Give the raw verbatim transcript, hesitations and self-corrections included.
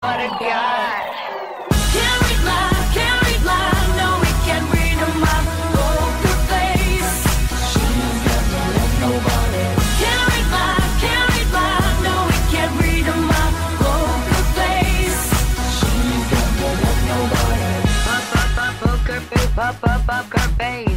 What a guy. Can't read my, can't read my, no, we can't read my poker face. She's never left nobody. Can't read my, can't read my, no, we can't read my poker face. She's never left nobody. Pop, pop, pop, poker face, pop, pop, poker face.